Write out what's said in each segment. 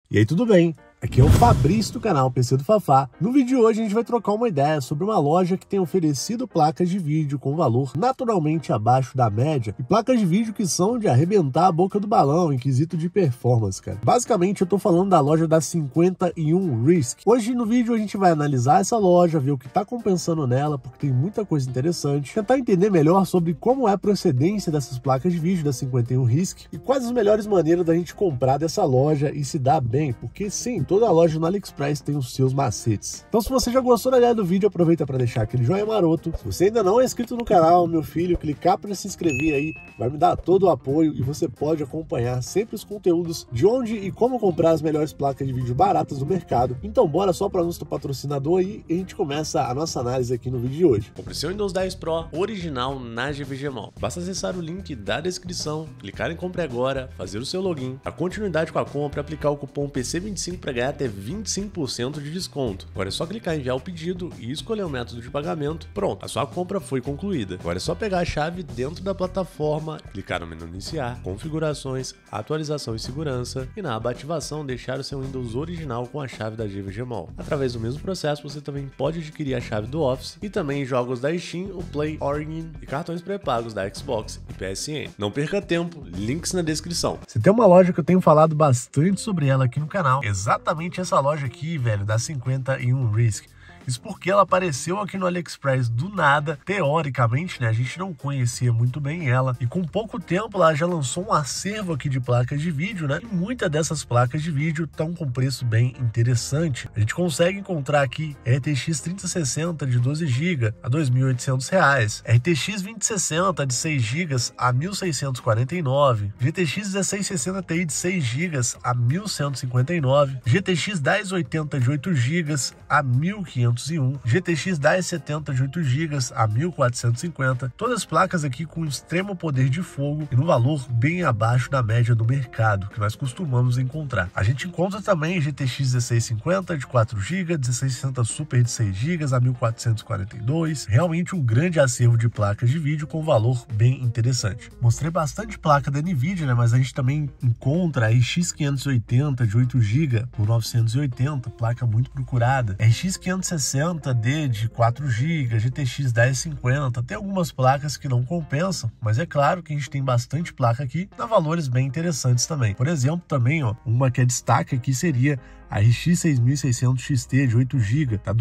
E aí, tudo bem? Aqui é o Fabrício do canal PC do Fafá. No vídeo de hoje a gente vai trocar uma ideia sobre uma loja que tem oferecido placas de vídeo com valor naturalmente abaixo da média e placas de vídeo que são de arrebentar a boca do balão em quesito de performance, cara. Basicamente eu tô falando da loja da 51 Risk. Hoje no vídeo a gente vai analisar essa loja, ver o que tá compensando nela, porque tem muita coisa interessante, tentar entender melhor sobre como é a procedência dessas placas de vídeo da 51 Risk e quais as melhores maneiras da gente comprar dessa loja e se dar bem, porque sim, toda loja no AliExpress tem os seus macetes. Então se você já gostou da ideia do vídeo, aproveita para deixar aquele joinha maroto. Se você ainda não é inscrito no canal, meu filho, clicar para se inscrever aí, vai me dar todo o apoio e você pode acompanhar sempre os conteúdos de onde e como comprar as melhores placas de vídeo baratas do mercado. Então bora só para nosso patrocinador aí e a gente começa a nossa análise aqui no vídeo de hoje. Compre seu Windows 10 Pro original na GVG Mall. Basta acessar o link da descrição, clicar em compre agora, fazer o seu login, a continuidade com a compra, aplicar o cupom PC25 para ganhar até 25% de desconto. Agora é só clicar em enviar o pedido e escolher o método de pagamento. Pronto, a sua compra foi concluída. Agora é só pegar a chave dentro da plataforma, clicar no menu iniciar, configurações, atualização e segurança e na aba ativação deixar o seu Windows original com a chave da GVG Mall. Através do mesmo processo você também pode adquirir a chave do Office e também jogos da Steam, o Play, Origin e cartões pré-pagos da Xbox e PSN. Não perca tempo, links na descrição. Se tem uma loja que eu tenho falado bastante sobre ela aqui no canal, exatamente essa loja aqui, velho, da 51 Risk. Isso porque ela apareceu aqui no AliExpress do nada, teoricamente, né? A gente não conhecia muito bem ela. E com pouco tempo ela já lançou um acervo aqui de placas de vídeo, né? E muitas dessas placas de vídeo estão com preço bem interessante. A gente consegue encontrar aqui RTX 3060 de 12 GB a R$ 2.800, RTX 2060 de 6 GB a R$ 1.649, GTX 1660 Ti de 6 GB a R$ 1.159, GTX 1080 de 8 GB a R$ 1.501, GTX 1070 de 8 GB a 1450, todas as placas aqui com extremo poder de fogo e no valor bem abaixo da média do mercado que nós costumamos encontrar. A gente encontra também GTX 1650 de 4 GB, 1660 Super de 6 GB a 1442, realmente um grande acervo de placas de vídeo com valor bem interessante. Mostrei bastante placa da Nvidia, né, mas a gente também encontra a RX 580 de 8 GB por 980, placa muito procurada, RX 560D de 4 GB, GTX 1050, tem algumas placas que não compensam, mas é claro que a gente tem bastante placa aqui, dá valores bem interessantes também. Por exemplo, também, ó, uma que é destaque aqui seria a RX 6600 XT de 8 GB, tá R$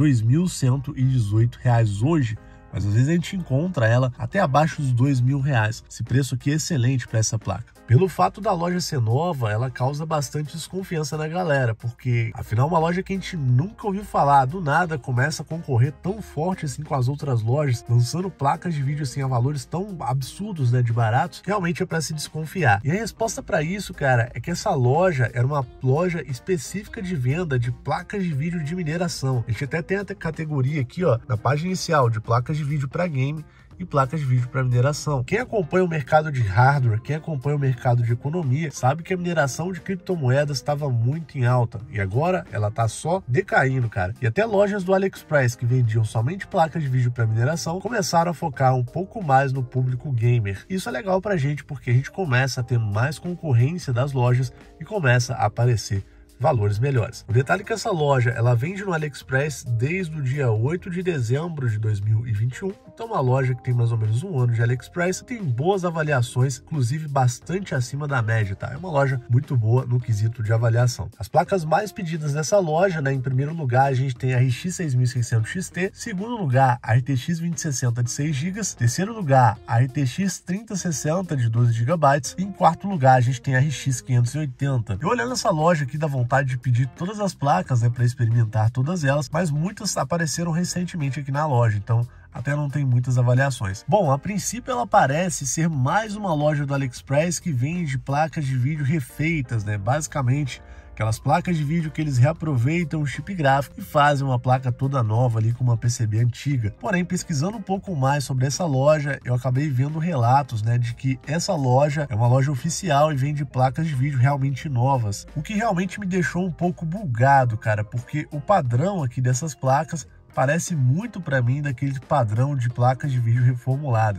2.118 hoje, mas às vezes a gente encontra ela até abaixo dos R$ 2.000. Esse preço aqui é excelente para essa placa. Pelo fato da loja ser nova, ela causa bastante desconfiança na galera, porque afinal uma loja que a gente nunca ouviu falar, do nada começa a concorrer tão forte assim com as outras lojas, lançando placas de vídeo assim a valores tão absurdos, né, de baratos, realmente é para se desconfiar. E a resposta para isso, cara, é que essa loja era uma loja específica de venda de placas de vídeo de mineração. A gente até tem a categoria aqui, ó, na página inicial de placas de vídeo para game e placas de vídeo para mineração. Quem acompanha o mercado de hardware, quem acompanha o mercado de economia, sabe que a mineração de criptomoedas estava muito em alta e agora ela tá só decaindo, cara. E até lojas do AliExpress que vendiam somente placas de vídeo para mineração começaram a focar um pouco mais no público gamer. Isso é legal pra gente porque a gente começa a ter mais concorrência das lojas e começa a aparecer valores melhores. O detalhe é que essa loja, ela vende no AliExpress desde o dia 8 de dezembro de 2021, então uma loja que tem mais ou menos um ano de AliExpress, tem boas avaliações, inclusive bastante acima da média, tá? É uma loja muito boa no quesito de avaliação. As placas mais pedidas dessa loja, né, em primeiro lugar a gente tem a RX 6600 XT, segundo lugar a RTX 2060 de 6 GB, terceiro lugar a RTX 3060 de 12 GB e em quarto lugar a gente tem a RX 580. E olhando essa loja aqui dá vontade de pedir todas as placas, né, para experimentar todas elas, mas muitas apareceram recentemente aqui na loja, então até não tem muitas avaliações. Bom, a princípio ela parece ser mais uma loja do AliExpress que vende placas de vídeo refeitas, né, basicamente aquelas placas de vídeo que eles reaproveitam o chip gráfico e fazem uma placa toda nova ali com uma PCB antiga. Porém, pesquisando um pouco mais sobre essa loja, eu acabei vendo relatos, né, de que essa loja é uma loja oficial e vende placas de vídeo realmente novas, o que realmente me deixou um pouco bugado, cara, porque o padrão aqui dessas placas parece muito para mim daquele padrão de placas de vídeo reformuladas.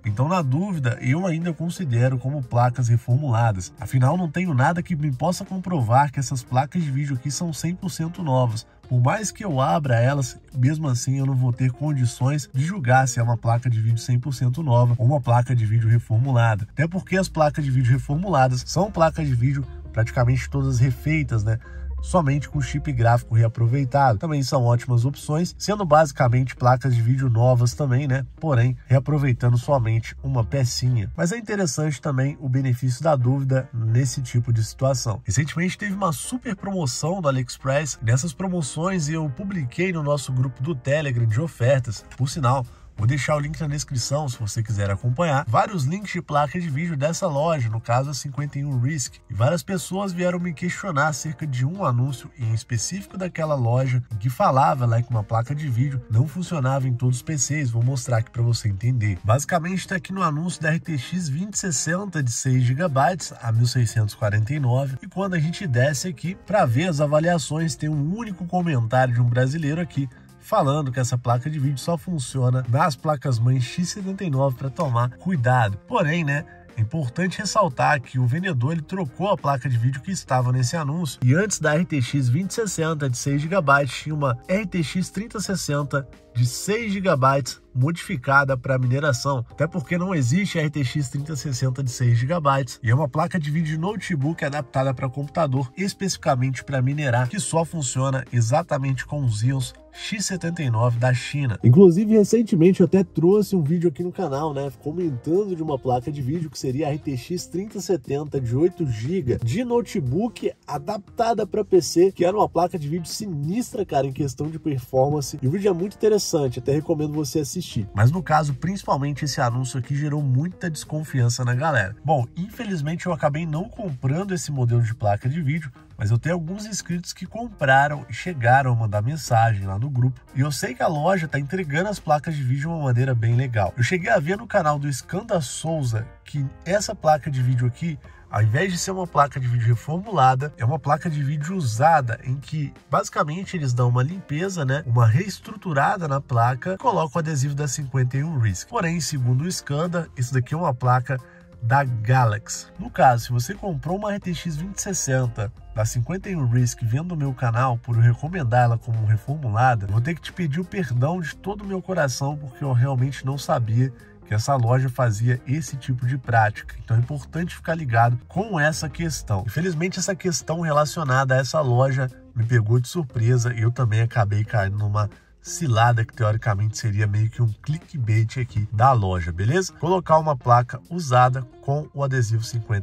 Então, na dúvida, eu ainda considero como placas reformuladas. Afinal, não tenho nada que me possa comprovar que essas placas de vídeo aqui são 100% novas. Por mais que eu abra elas, mesmo assim eu não vou ter condições de julgar se é uma placa de vídeo 100% nova ou uma placa de vídeo reformulada. Até porque as placas de vídeo reformuladas são placas de vídeo praticamente todas refeitas, né? Somente com chip gráfico reaproveitado. Também são ótimas opções, sendo basicamente placas de vídeo novas também, né? Porém, reaproveitando somente uma pecinha. Mas é interessante também o benefício da dúvida nesse tipo de situação. Recentemente teve uma super promoção do AliExpress. Nessas promoções eu publiquei no nosso grupo do Telegram de ofertas. Por sinal, vou deixar o link na descrição se você quiser acompanhar. Vários links de placa de vídeo dessa loja, no caso a 51 Risk. E várias pessoas vieram me questionar acerca de um anúncio em específico daquela loja em que falava lá que uma placa de vídeo não funcionava em todos os PCs. Vou mostrar aqui para você entender. Basicamente está aqui no anúncio da RTX 2060 de 6 GB a 1649. E quando a gente desce aqui para ver as avaliações, tem um único comentário de um brasileiro aqui falando que essa placa de vídeo só funciona nas placas-mães X79 para tomar cuidado. Porém, né, é importante ressaltar que o vendedor ele trocou a placa de vídeo que estava nesse anúncio e antes da RTX 2060 de 6 GB tinha uma RTX 3060 de 6 GB modificada para mineração, até porque não existe a RTX 3060 de 6 GB e é uma placa de vídeo de notebook adaptada para computador especificamente para minerar, que só funciona exatamente com os íons X79 da China. Inclusive, recentemente eu até trouxe um vídeo aqui no canal, né, comentando de uma placa de vídeo que seria a RTX 3070 de 8 GB de notebook adaptada para PC, que era uma placa de vídeo sinistra, cara, em questão de performance. E o vídeo é muito interessante, até recomendo você assistir. Mas no caso, principalmente esse anúncio aqui gerou muita desconfiança na galera. Bom, infelizmente eu acabei não comprando esse modelo de placa de vídeo, mas eu tenho alguns inscritos que compraram e chegaram a mandar mensagem lá no grupo. E eu sei que a loja está entregando as placas de vídeo de uma maneira bem legal. Eu cheguei a ver no canal do Skanda Souza que essa placa de vídeo aqui, ao invés de ser uma placa de vídeo reformulada, é uma placa de vídeo usada, em que basicamente eles dão uma limpeza, né, uma reestruturada na placa e colocam o adesivo da 51 Risk. Porém, segundo o Skanda, isso daqui é uma placa da Galaxy. No caso, se você comprou uma RTX 2060 da 51 Risk vendo o meu canal por eu recomendar ela como reformulada, eu vou ter que te pedir o perdão de todo o meu coração, porque eu realmente não sabia que essa loja fazia esse tipo de prática. Então é importante ficar ligado com essa questão. Infelizmente, essa questão relacionada a essa loja me pegou de surpresa e eu também acabei caindo numa cilada que teoricamente seria meio que um clickbait aqui da loja, beleza? Colocar uma placa usada com o adesivo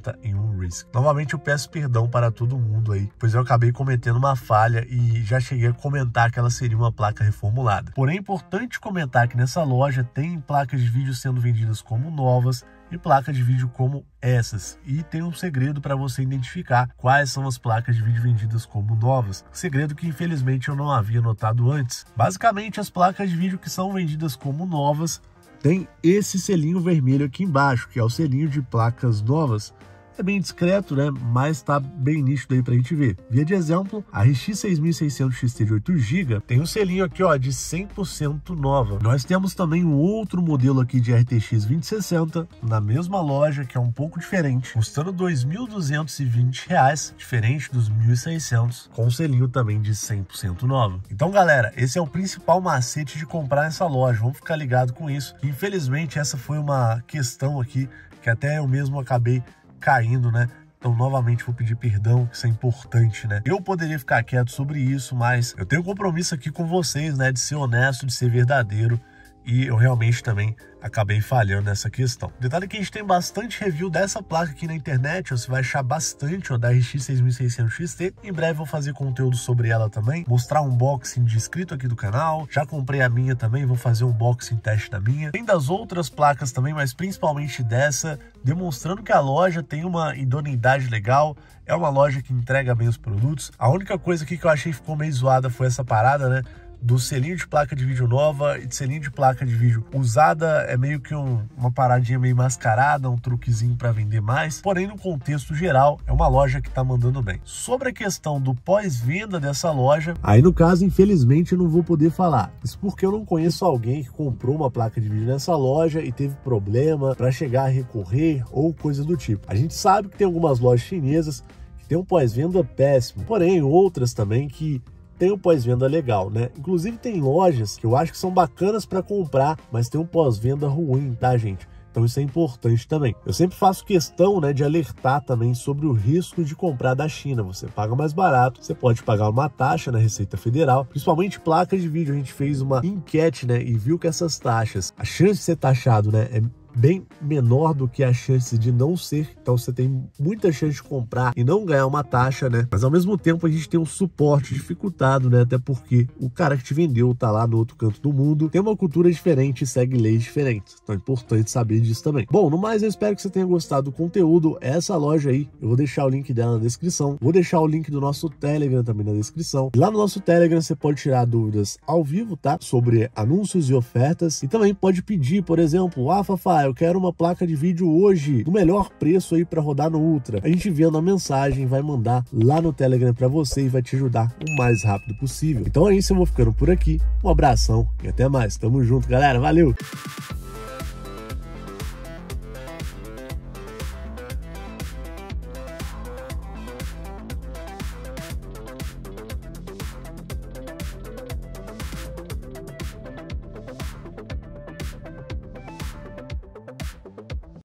51 Risk. Novamente eu peço perdão para todo mundo aí, pois eu acabei cometendo uma falha e já cheguei a comentar que ela seria uma placa reformulada. Porém, é importante comentar que nessa loja tem placas de vídeo sendo vendidas como novas e placas de vídeo como essas. E tem um segredo para você identificar quais são as placas de vídeo vendidas como novas. Segredo que infelizmente eu não havia notado antes. Basicamente, as placas de vídeo que são vendidas como novas tem esse selinho vermelho aqui embaixo, que é o selinho de placas novas. É bem discreto, né? Mas tá bem nítido aí pra gente ver. Via de exemplo, a RX 6600 XT de 8 GB tem um selinho aqui, ó, de 100% nova. Nós temos também um outro modelo aqui de RTX 2060 na mesma loja, que é um pouco diferente, custando R$ 2.220, diferente dos 1.600, com um selinho também de 100% nova. Então, galera, esse é o principal macete de comprar nessa loja. Vamos ficar ligado com isso. Infelizmente, essa foi uma questão aqui que até eu mesmo acabei caindo, né? Então, novamente, vou pedir perdão, que isso é importante, né? Eu poderia ficar quieto sobre isso, mas eu tenho um compromisso aqui com vocês, né? De ser honesto, de ser verdadeiro. E eu realmente também acabei falhando nessa questão. Detalhe que a gente tem bastante review dessa placa aqui na internet, você vai achar bastante, ó, da RX 6600 XT. Em breve vou fazer conteúdo sobre ela também, mostrar um unboxing de inscrito aqui do canal. Já comprei a minha também, vou fazer um unboxing teste da minha. Tem das outras placas também, mas principalmente dessa, demonstrando que a loja tem uma idoneidade legal, é uma loja que entrega bem os produtos. A única coisa aqui que eu achei que ficou meio zoada foi essa parada, né, do selinho de placa de vídeo nova e de selinho de placa de vídeo usada é meio que uma paradinha meio mascarada, um truquezinho para vender mais, porém no contexto geral é uma loja que tá mandando bem. Sobre a questão do pós-venda dessa loja, aí no caso infelizmente eu não vou poder falar, isso porque eu não conheço alguém que comprou uma placa de vídeo nessa loja e teve problema para chegar a recorrer ou coisa do tipo. A gente sabe que tem algumas lojas chinesas que tem um pós-venda péssimo, porém outras também que tem um pós-venda legal, né? Inclusive tem lojas que eu acho que são bacanas para comprar, mas tem um pós-venda ruim, tá, gente? Então isso é importante também. Eu sempre faço questão, né, de alertar também sobre o risco de comprar da China. Você paga mais barato, você pode pagar uma taxa na Receita Federal, principalmente placas de vídeo. A gente fez uma enquete, né, e viu que essas taxas, a chance de ser taxado, né, é bem menor do que a chance de não ser, então você tem muita chance de comprar e não ganhar uma taxa, né? Mas ao mesmo tempo a gente tem um suporte dificultado, né? Até porque o cara que te vendeu tá lá no outro canto do mundo, tem uma cultura diferente e segue leis diferentes, então é importante saber disso também. Bom, no mais eu espero que você tenha gostado do conteúdo. Essa loja aí, eu vou deixar o link dela na descrição, vou deixar o link do nosso Telegram também na descrição. E lá no nosso Telegram você pode tirar dúvidas ao vivo, tá? Sobre anúncios e ofertas, e também pode pedir, por exemplo, Fafá, eu quero uma placa de vídeo hoje, no melhor preço aí para rodar no Ultra. A gente vendo a mensagem, vai mandar lá no Telegram para você e vai te ajudar o mais rápido possível. Então é isso, eu vou ficando por aqui. Um abração e até mais. Tamo junto, galera. Valeu!